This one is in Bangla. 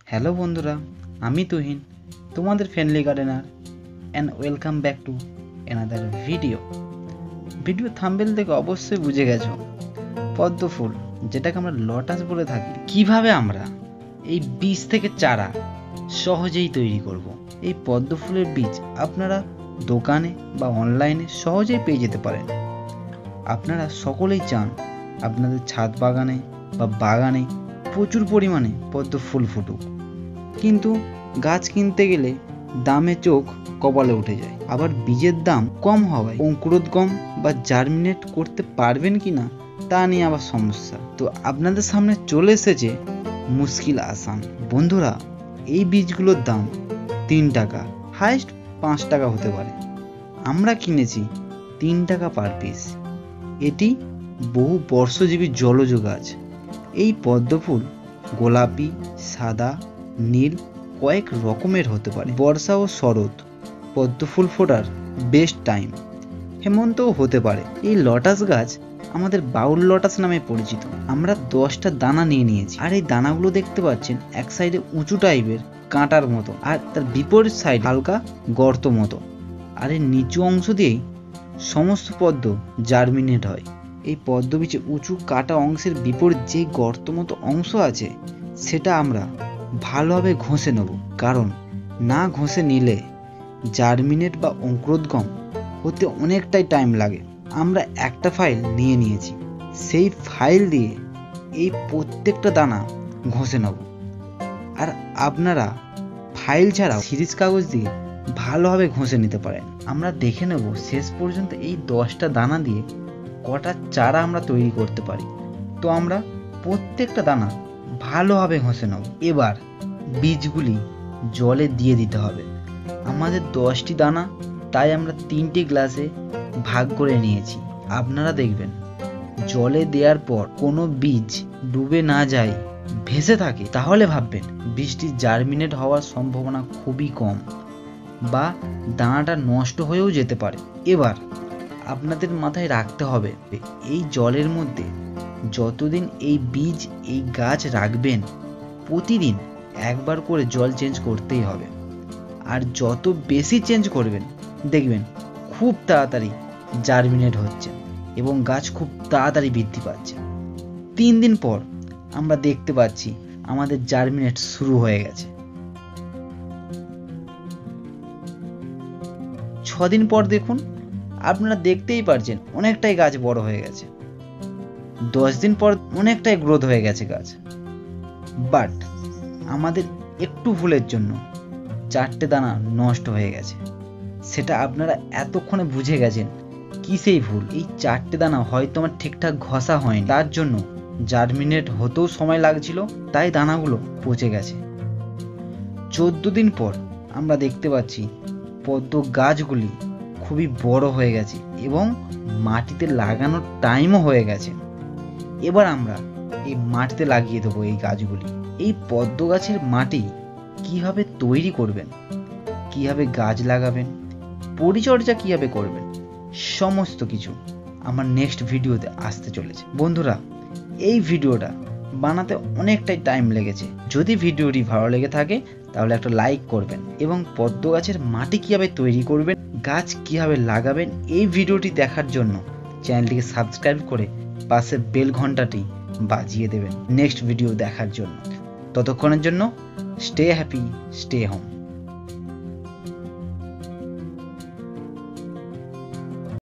হ্যালো বন্ধুরা, আমি তুহিন, তোমাদের friendly gardener, and welcome back to another video thumbnail থেকে অবশ্যই বুঝে গেছো পদ্ম ফুল, যেটাকে আমরা লটাস বলে থাকি, কিভাবে আমরা এই বীজ থেকে চারা সহজেই তৈরি করব। এই পদ্ম ফুলের বীজ আপনারা দোকানে বা অনলাইনে সহজেই পেয়ে যেতে পারেন। আপনারা সকলেই চান আপনাদের ছাদ বাগানে বা বাগানে প্রচুর পরিমাণে পদ্ম ফুল ফুটুক, কিন্তু গাছ কিনতে গেলে দামে চোখ কপালে উঠে যায়। আবার বীজের দাম কম হওয়ায় অঙ্কুরোদ্গম বা জার্মিনেট করতে পারবেন কিনা তা নিয়ে আবার সমস্যা। তো আপনাদের সামনে চলে এসেছে মুশকিল আসান। বন্ধুরা, এই বীজগুলোর দাম 3 টাকা, হাইস্ট 5 টাকা হতে পারে। আমরা কিনেছি 3 টাকা পার পিস। এটি বহু বর্ষজীবী জলজ গাছ। এই পদ্ম ফুল গোলাপি, সাদা, নীল কয়েক রকমের হতে পারে। বর্ষা ও শরৎ পদ্ম ফুল ফোটার বেস্ট টাইম, হেমন্তও হতে পারে। এই লটাস গাছ আমাদের বাউল লটাস নামে পরিচিত। আমরা 10টা দানা নিয়ে নিয়েছি, আর এই দানাগুলো দেখতে পাচ্ছেন এক সাইডে উঁচু টাইপের কাঁটার মতো, আর তার বিপরীত সাইড হালকা গর্ত মতো, আর এই নিচু অংশ দিয়েই সমস্ত পদ্ম জার্মিনেট হয়। এই পদ্ম বীজে উঁচু কাটা অংশের বিপরীত যে গর্ত মতো অংশ আছে সেটা আমরা ভালোভাবে ঘষে নেব, কারণ না ঘষে নিলে জার্মিনেট বা অঙ্কুরোদ্গম হতে অনেকটাই টাইম লাগে। আমরা একটা ফাইল নিয়ে নিয়েছি, সেই ফাইল দিয়ে এই প্রত্যেকটা দানা ঘষে নেব। আর আপনারা ফাইল ছাড়াও সিরিজ কাগজ দিয়ে ভালোভাবে ঘষে নিতে পারেন। আমরা দেখে নেব শেষ পর্যন্ত এই 10টা দানা দিয়ে কটা চারা আমরা তৈরি করতে পারি। তো আমরা প্রত্যেকটা দানা ভালোভাবে ঘষে নেব। এবার বীজগুলি জলে দিয়ে দিতে হবে। আমাদের 10টি দানা, তাই আমরা 3টি গ্লাসে ভাগ করে নিয়েছি। আপনারা দেখবেন জলে দেওয়ার পর কোনো বীজ ডুবে না যায়, ভেসে থাকে, তাহলে ভাববেন বীজটি জার্মিনেট হওয়ার সম্ভাবনা খুবই কম, বা দানাটা নষ্ট হয়েও যেতে পারে। এবার আপনাদের মাথায় রাখতে হবে, এই জলের মধ্যে যতদিন এই বীজ এই গাছ রাখবেন, প্রতিদিন একবার করে জল চেঞ্জ করতেই হবে। আর যত বেশি চেঞ্জ করবেন, দেখবেন খুব তাড়াতাড়ি জার্মিনেট হচ্ছে এবং গাছ খুব তাড়াতাড়ি বৃদ্ধি পাচ্ছে। 3 দিন পর আমরা দেখতে পাচ্ছি আমাদের জার্মিনেট শুরু হয়ে গেছে। 6 দিন পর দেখুন, আপনারা দেখতেই পারছেন অনেকটাই গাছ বড় হয়ে গেছে। 10 দিন পর অনেকটাই গ্রোথ হয়ে গেছে গাছ। বাট আমাদের একটু ভুলের জন্য 4টে দানা নষ্ট হয়ে গেছে। সেটা আপনারা এতক্ষণে বুঝে গেছেন কি সেই ভুল। এই 4টে দানা হয়তো আমার ঠিকঠাক ঘষা হয়নি, তার জন্য জার্মিনেট হতেও সময় লাগছিল, তাই দানাগুলো পচে গেছে। 14 দিন পর আমরা দেখতে পাচ্ছি পদ্ম গাছগুলি খুবই বড় হয়ে গেছে এবং মাটিতে লাগানোর টাইমও হয়ে গেছে। এবার আমরা এই মাটিতে লাগিয়ে দেবো এই গাছগুলি। এই পদ্ম গাছের মাটি কিভাবে তৈরি করবেন, কিভাবে গাছ লাগাবেন, পরিচর্যা কিভাবে করবেন, সমস্ত কিছু আমার নেক্সট ভিডিওতে আসতে চলেছে। বন্ধুরা, এই ভিডিওটা বানাতে অনেকটাই টাইম লেগেছে। যদি ভিডিওটি ভালো লেগে থাকে তাহলে একটা লাইক করবেন, এবং পদ্ম গাছের মাটি কিভাবে তৈরি করবেন, গাছ কিভাবে লাগাবেন, এই ভিডিওটি দেখার জন্য চ্যানেলটিকে সাবস্ক্রাইব করে পাশে বেল ঘন্টাটি বাজিয়ে দেবেন নেক্সট ভিডিও দেখার জন্য। ততক্ষণের জন্য স্টে হ্যাপি, স্টে হোম।